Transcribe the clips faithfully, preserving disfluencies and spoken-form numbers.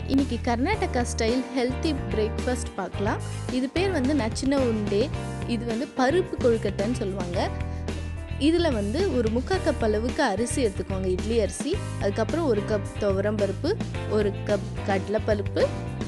இன்றைக்கி Karnataka style healthy breakfast பார்க்கலாம். இது பேர் வந்து நச்சின உருண்டை. இது வந்து பருப்பு கொழுக்கட்டைன்னு சொல்லுவாங்க. இதில் வந்து ஒரு முக்கால் கப் அளவுக்கு அரிசி எடுத்துக்கோங்க, இட்லி அரிசி. அதுக்கப்புறம் ஒரு கப் துவரம்பருப்பு, ஒரு கப் கடலைப்பருப்பு,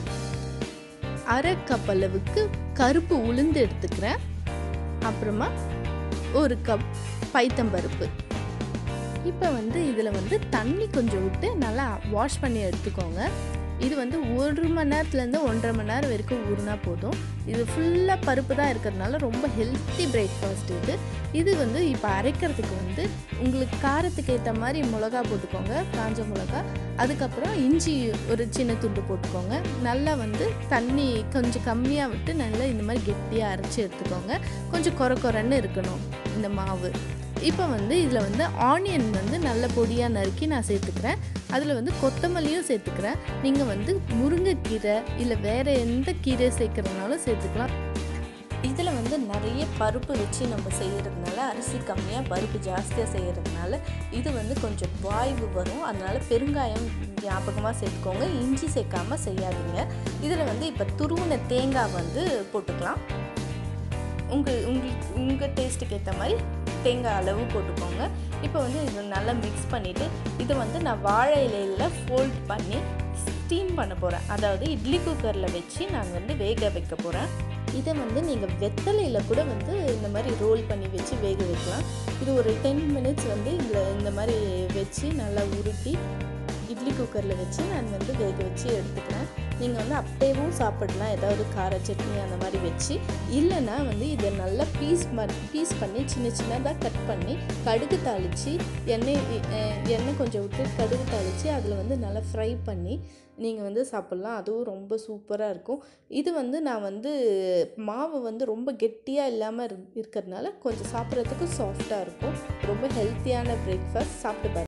அரை கப் அளவுக்கு கருப்பு உளுந்து எடுத்துக்கிறேன். அப்புறமா ஒரு கப் பைத்தம்பருப்பு. இப்போ வந்து இதில் வந்து தண்ணி கொஞ்சம் விட்டு நல்லா வாஷ் பண்ணி எடுத்துக்கோங்க. இது வந்து ஒரு மணி நேரத்துலேருந்து ஒன்றரை மணி நேரம் வரைக்கும் ஊறினா போதும். இது ஃபுல்லாக பருப்பு தான் இருக்கிறதுனால ரொம்ப ஹெல்த்தி பிரேக்ஃபாஸ்ட் இது. இது வந்து இப்போ அரைக்கிறதுக்கு வந்து உங்களுக்கு காரத்துக்கு ஏற்ற மாதிரி மிளகா போட்டுக்கோங்க, காஞ்ச மிளகா. அதுக்கப்புறம் இஞ்சி ஒரு சின்ன துண்டு போட்டுக்கோங்க. நல்லா வந்து தண்ணி கொஞ்சம் கம்மியாக விட்டு நல்லா இந்த மாதிரி கெட்டியாக அரைச்சி எடுத்துக்கோங்க. கொஞ்சம் கொர கொரன்னு இருக்கணும் இந்த மாவு. இப்போ வந்து இதில் வந்து ஆனியன் வந்து நல்ல பொடியாக நறுக்கி நான் சேர்த்துக்கிறேன். அதில் வந்து கொத்தமல்லியும் சேர்த்துக்கிறேன். நீங்கள் வந்து முருங்கைக்கீரை இல்லை வேறு எந்த கீரை சேர்க்குறதுனாலும் சேர்த்துக்கலாம். இதில் வந்து நிறைய பருப்பு வச்சு நம்ம செய்கிறதுனால, அரிசி கம்மியாக பருப்பு ஜாஸ்தியாக செய்கிறதுனால இது வந்து கொஞ்சம் வாய்வு வரும். அதனால் பெருங்காயம் ஞாபகமாக சேர்த்துக்கோங்க. இஞ்சி சேர்க்காமல் செய்யாதீங்க. இதில் வந்து இப்போ துருவின தேங்காய் வந்து போட்டுக்கலாம். உங்கள் உங்களுக்கு உங்கள் டேஸ்ட்டுக்கு ஏற்ற மாதிரி தேங்காய் அளவு போட்டுக்கோங்க. இப்போ வந்து இதை நல்லா மிக்ஸ் பண்ணிவிட்டு இதை வந்து நான் வாழை இலையில் ஃபோல்ட் பண்ணி ஸ்டீம் பண்ண போகிறேன். அதாவது இட்லி குக்கரில் வச்சு நான் வந்து வேக வைக்க போகிறேன். இதை வந்து நீங்கள் வெத்தலையில் கூட வந்து இந்த மாதிரி ரோல் பண்ணி வச்சு வேக வைக்கலாம். இது ஒரு டென் மினிட்ஸ் வந்து இதில் இந்த மாதிரி வச்சு நல்லா உருட்டி இட்லி குக்கரில் வச்சு நான் வந்து வேக வச்சு எடுத்துக்கிறேன். நீங்கள் வந்து அப்படியேவும் சாப்பிடலாம், ஏதாவது கார சட்னி அந்த மாதிரி வச்சு. இல்லைன்னா வந்து இதை நல்லா பீஸ் பீஸ் பண்ணி சின்ன சின்னதாக கட் பண்ணி கடுகு தாளித்து எண்ணெய் எண்ணெய் கொஞ்சம் விட்டு கடுகு தாளித்து அதில் வந்து நல்லா ஃப்ரை பண்ணி நீங்கள் வந்து சாப்பிட்லாம். அதுவும் ரொம்ப சூப்பராக இருக்கும். இது வந்து நான் வந்து மாவு வந்து ரொம்ப கெட்டியாக இல்லாமல் இரு இருக்கிறதுனால கொஞ்சம் சாப்பிட்றதுக்கு சாஃப்டாக இருக்கும். ரொம்ப ஹெல்த்தியான பிரேக்ஃபாஸ்ட். சாப்பிட்டு பாருங்கள்.